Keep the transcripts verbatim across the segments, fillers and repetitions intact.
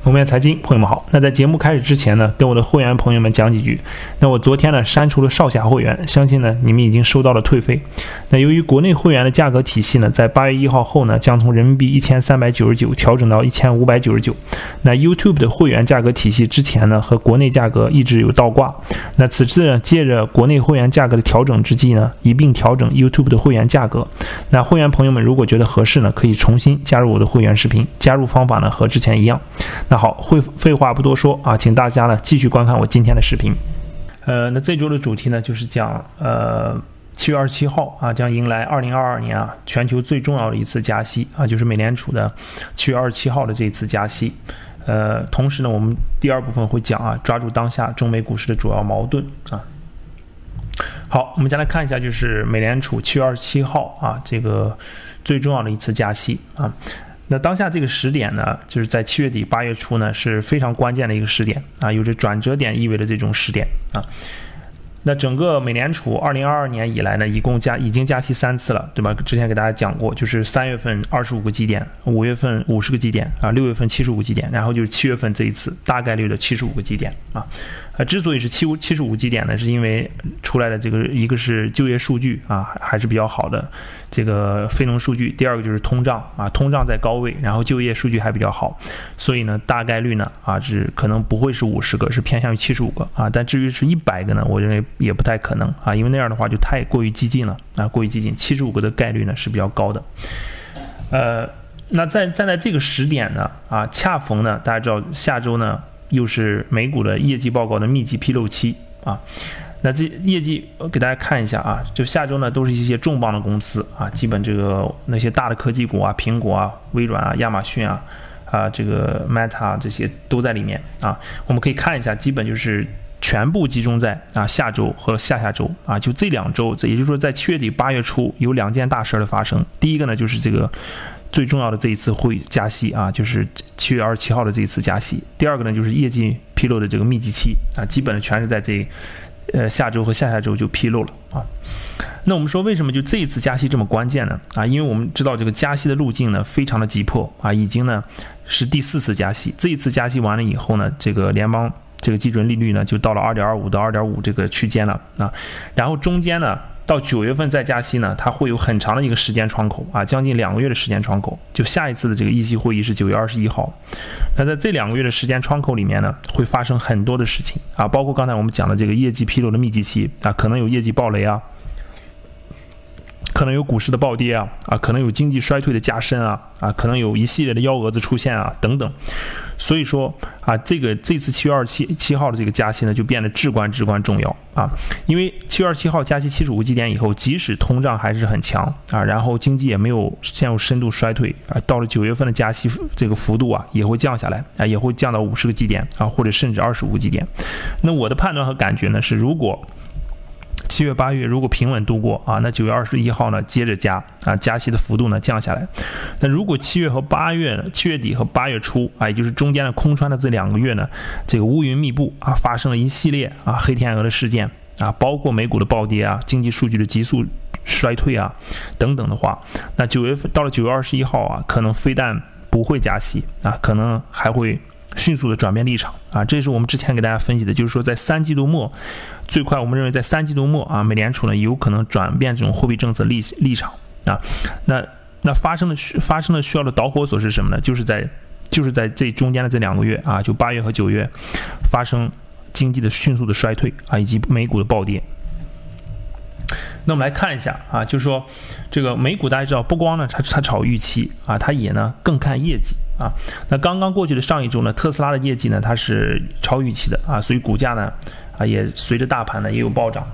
蒙面财经朋友们好，那在节目开始之前呢，跟我的会员朋友们讲几句。那我昨天呢删除了少侠会员，相信呢你们已经收到了退费。那由于国内会员的价格体系呢，在八月一号后呢，将从人民币一千三百九十九调整到一千五百九十九。那 YouTube 的会员价格体系之前呢和国内价格一直有倒挂。那此次呢借着国内会员价格的调整之际呢，一并调整 YouTube 的会员价格。那会员朋友们如果觉得合适呢，可以重新加入我的会员视频，加入方法呢和之前一样。那好，会废话不多说啊，请大家呢继续观看我今天的视频。呃，那这周的主题呢就是讲呃七月二十七号啊将迎来二零二二年啊全球最重要的一次加息啊，就是美联储的七月二十七号的这一次加息。呃，同时呢，我们第二部分会讲啊抓住当下中美股市的主要矛盾啊。好，我们先来看一下，就是美联储七月二十七号啊这个最重要的一次加息啊。那当下这个时点呢，就是在七月底八月初呢，是非常关键的一个时点啊，有着转折点意味的这种时点啊。那整个美联储二零二二年以来呢，一共加已经加息三次了，对吧？之前给大家讲过，就是三月份二十五个基点，五月份五十个基点啊，六月份七十五个基点，然后就是七月份这一次大概率的七十五个基点啊。啊，之所以是七五七十五基点呢，是因为出来的这个一个是就业数据啊还是比较好的这个非农数据，第二个就是通胀啊，通胀在高位，然后就业数据还比较好，所以呢大概率呢啊是可能不会是五十个，是偏向于七十五个啊。但至于是一百个呢，我认为也不太可能啊，因为那样的话就太过于激进了啊，过于激进，七十五个的概率呢是比较高的。呃，那在站在这个时点呢啊，恰逢呢大家知道下周呢又是美股的业绩报告的密集披露期啊。那这业绩我给大家看一下啊，就下周呢都是一些重磅的公司啊，基本这个那些大的科技股啊，苹果啊、微软啊、亚马逊啊、啊这个 Meta 这些都在里面啊。我们可以看一下，基本就是全部集中在啊下周和下下周啊，就这两周，也就是说在七月底八月初有两件大事的发生。第一个呢就是这个最重要的这一次会加息啊，就是七月二十七号的这一次加息。第二个呢就是业绩披露的这个密集期啊，基本全是在这呃下周和下下周就披露了啊。那我们说为什么就这一次加息这么关键呢？啊，因为我们知道这个加息的路径呢非常的急迫啊，已经呢是第四次加息。这一次加息完了以后呢，这个联邦这个基准利率呢就到了 二点二五 到 二点五 这个区间了啊，然后中间呢到九月份再加息呢，它会有很长的一个时间窗口啊，将近两个月的时间窗口。就下一次的这个议息会议是九月二十一号，那在这两个月的时间窗口里面呢，会发生很多的事情啊，包括刚才我们讲的这个业绩披露的密集期啊，可能有业绩暴雷啊，可能有股市的暴跌啊，啊，可能有经济衰退的加深啊，啊，可能有一系列的幺蛾子出现啊，等等。所以说啊，这个这次七月二十七号的这个加息呢，就变得至关至关重要啊！因为七月二十七号加息七十五个基点以后，即使通胀还是很强啊，然后经济也没有陷入深度衰退啊，到了九月份的加息这个幅度啊，也会降下来啊，也会降到五十个基点啊，或者甚至二十五个基点。那我的判断和感觉呢是，如果七月八月如果平稳度过啊，那九月二十一号呢接着加啊，加息的幅度呢降下来。那如果七月和八月七月底和八月初啊，也就是中间的空窗的这两个月呢，这个乌云密布啊，发生了一系列啊黑天鹅的事件啊，包括美股的暴跌啊，经济数据的急速衰退啊等等的话，那九月份到了九月二十一号啊，可能非但不会加息啊，可能还会迅速的转变立场啊，这是我们之前给大家分析的，就是说在三季度末，最快我们认为在三季度末啊，美联储呢有可能转变这种货币政策立立场啊。那那发生的发生的需要的导火索是什么呢？就是在就是在这中间的这两个月啊，就八月和九月发生经济的迅速的衰退啊，以及美股的暴跌。那我们来看一下啊，就是说这个美股大家知道，不光呢它它炒预期啊，它也呢更看业绩啊。那刚刚过去的上一周呢，特斯拉的业绩呢它是超预期的啊，所以股价呢啊也随着大盘呢也有暴涨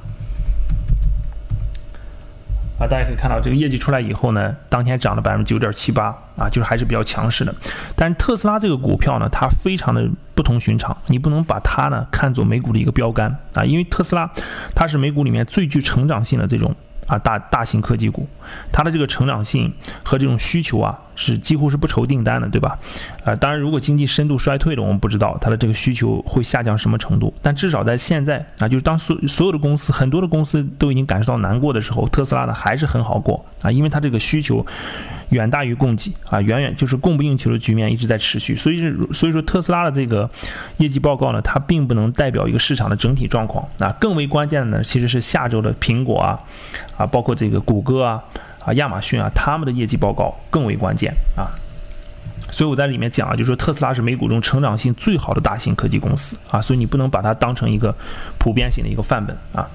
啊。大家可以看到这个业绩出来以后呢，当天涨了 百分之九点七八 啊，就是还是比较强势的。但是特斯拉这个股票呢，它非常的不同寻常，你不能把它呢看作美股的一个标杆啊，因为特斯拉它是美股里面最具成长性的这种啊大大型科技股，它的这个成长性和这种需求啊是几乎是不愁订单的，对吧？呃，当然如果经济深度衰退了，我们不知道它的这个需求会下降什么程度，但至少在现在啊，就是当所所有的公司很多的公司都已经感受到难过的时候，特斯拉呢还是很好过啊，因为它这个需求远大于供给啊，远远就是供不应求的局面一直在持续，所以是所以说特斯拉的这个业绩报告呢，它并不能代表一个市场的整体状况啊。更为关键的呢，其实是下周的苹果啊啊，包括这个谷歌啊啊亚马逊啊，他们的业绩报告更为关键啊。所以我在里面讲啊，就是说特斯拉是美股中成长性最好的大型科技公司啊，所以你不能把它当成一个普遍性的一个范本啊。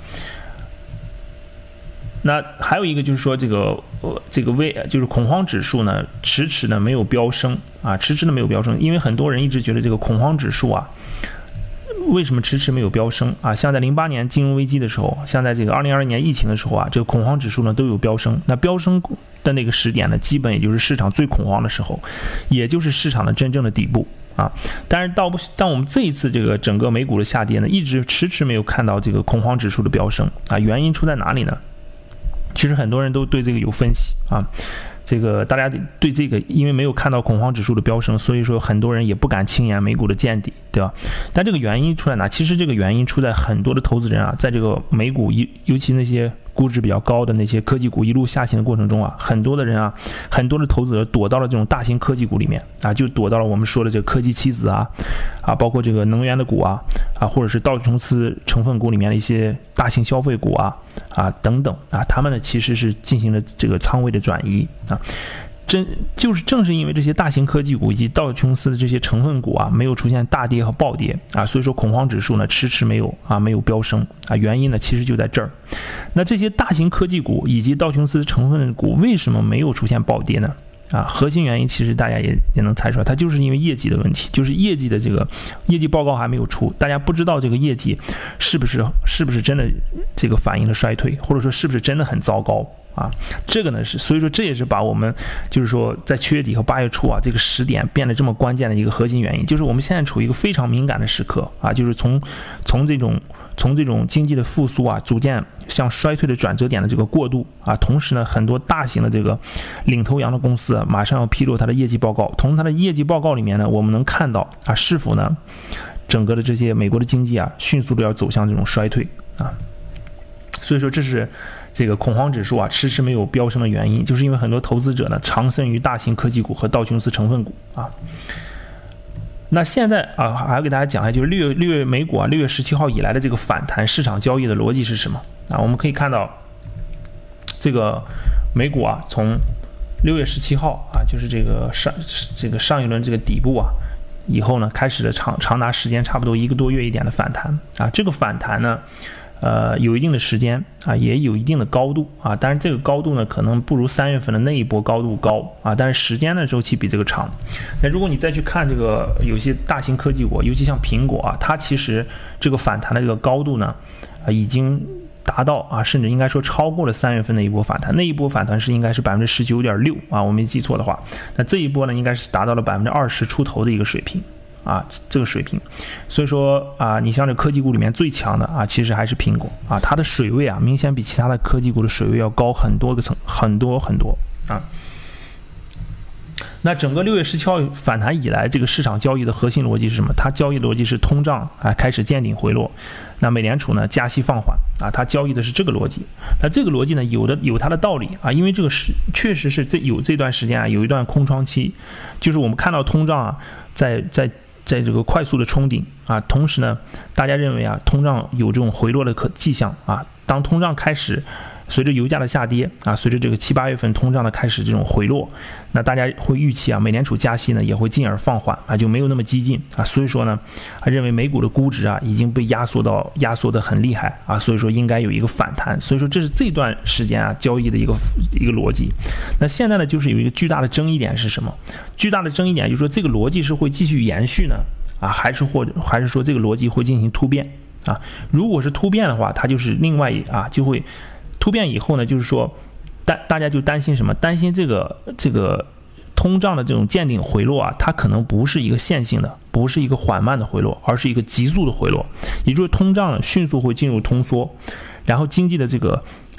那还有一个就是说这个呃这个为就是恐慌指数呢迟迟呢没有飙升啊，迟迟的没有飙升，因为很多人一直觉得这个恐慌指数啊为什么迟迟没有飙升啊？像在零八年金融危机的时候，像在这个二零二零年疫情的时候啊，这个恐慌指数呢都有飙升。那飙升的那个时点呢，基本也就是市场最恐慌的时候，也就是市场的真正的底部啊。但是到当我们这一次这个整个美股的下跌呢，一直迟迟没有看到这个恐慌指数的飙升啊，原因出在哪里呢？其实很多人都对这个有分析啊，这个大家对这个因为没有看到恐慌指数的飙升，所以说很多人也不敢轻言美股的见底，对吧？但这个原因出在哪？其实这个原因出在很多的投资人啊，在这个美股一尤其那些估值比较高的那些科技股一路下行的过程中啊，很多的人啊，很多的投资者躲到了这种大型科技股里面啊，就躲到了我们说的这个科技期子啊，啊，包括这个能源的股啊，啊，或者是道琼斯成分股里面的一些大型消费股啊，啊等等啊，他们呢其实是进行了这个仓位的转移啊。真就是正是因为这些大型科技股以及道琼斯的这些成分股啊没有出现大跌和暴跌啊，所以说恐慌指数呢迟迟没有啊没有飙升啊，原因呢其实就在这儿。那这些大型科技股以及道琼斯成分股为什么没有出现暴跌呢？啊，核心原因其实大家也也能猜出来，它就是因为业绩的问题，就是业绩的这个业绩报告还没有出，大家不知道这个业绩是不是是不是真的这个反映了衰退，或者说是不是真的很糟糕。啊，这个呢是，所以说这也是把我们就是说在七月底和八月初啊这个时点变得这么关键的一个核心原因，就是我们现在处于一个非常敏感的时刻啊，就是从从这种从这种经济的复苏啊，逐渐向衰退的转折点的这个过渡啊，同时呢，很多大型的这个领头羊的公司啊，马上要披露它的业绩报告，从它的业绩报告里面呢，我们能看到啊，是否呢整个的这些美国的经济啊，迅速的要走向这种衰退啊，所以说这是这个恐慌指数啊迟迟没有飙升的原因，就是因为很多投资者呢长身于大型科技股和道琼斯成分股啊。那现在啊，还要给大家讲一下，就是六月六月美股啊，六月十七号以来的这个反弹市场交易的逻辑是什么啊？我们可以看到，这个美股啊，从六月十七号啊，就是这个上这个上一轮这个底部啊，以后呢，开始了长长达时间差不多一个多月一点的反弹啊。这个反弹呢，呃，有一定的时间啊，也有一定的高度啊，但是这个高度呢，可能不如三月份的那一波高度高啊，但是时间的周期比这个长。那如果你再去看这个有些大型科技股，尤其像苹果啊，它其实这个反弹的这个高度呢，啊，已经达到啊，甚至应该说超过了三月份的一波反弹，那一波反弹是应该是百分之十九点六啊，我没记错的话，那这一波呢，应该是达到了百分之二十出头的一个水平。啊，这个水平，所以说啊，你像这科技股里面最强的啊，其实还是苹果啊，它的水位啊，明显比其他的科技股的水位要高很多个层，很多很多啊。那整个六月十七号反弹以来，这个市场交易的核心逻辑是什么？它交易逻辑是通胀啊开始见顶回落，那美联储呢加息放缓啊，它交易的是这个逻辑。那这个逻辑呢，有的有它的道理啊，因为这个是确实是这有这段时间啊，有一段空窗期，就是我们看到通胀啊，在在。在这个快速的冲顶啊，同时呢，大家认为啊，通胀有这种回落的可迹象啊。当通胀开始随着油价的下跌啊，随着这个七八月份通胀的开始这种回落，那大家会预期啊，美联储加息呢也会进而放缓啊，就没有那么激进啊。所以说呢，还认为美股的估值啊已经被压缩到压缩的很厉害啊，所以说应该有一个反弹。所以说这是这段时间啊交易的一个一个逻辑。那现在呢，就是有一个巨大的争议点是什么？巨大的争议点就是说这个逻辑是会继续延续呢，啊，还是或者还是说这个逻辑会进行突变啊？如果是突变的话，它就是另外啊就会。突变以后呢，就是说，大大家就担心什么？担心这个这个通胀的这种见顶回落啊，它可能不是一个线性的，不是一个缓慢的回落，而是一个急速的回落。也就是通胀呢迅速会进入通缩，然后经济的这个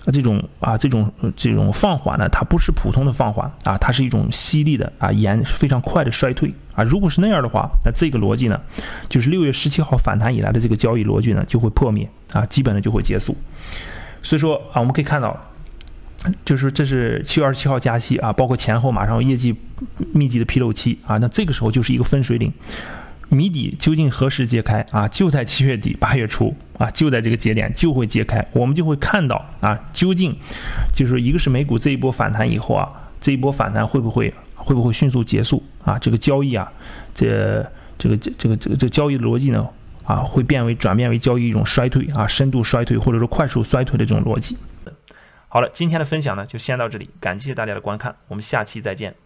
这种啊这种这种放缓呢，它不是普通的放缓啊，它是一种犀利的啊严非常快的衰退啊。如果是那样的话，那这个逻辑呢，就是六月十七号反弹以来的这个交易逻辑呢就会破灭啊，基本的就会结束。所以说啊，我们可以看到，就是这是七月二十七号加息啊，包括前后马上有业绩密集的披露期啊，那这个时候就是一个分水岭，谜底究竟何时揭开啊？就在七月底八月初啊，就在这个节点就会揭开，我们就会看到啊，究竟就是一个是美股这一波反弹以后啊，这一波反弹会不会会不会迅速结束啊？这个交易啊，这这个这这个这个这个交易的逻辑呢啊，会变为转变为交易一种衰退啊，深度衰退或者说快速衰退的这种逻辑。好了，今天的分享呢就先到这里，感谢大家的观看，我们下期再见。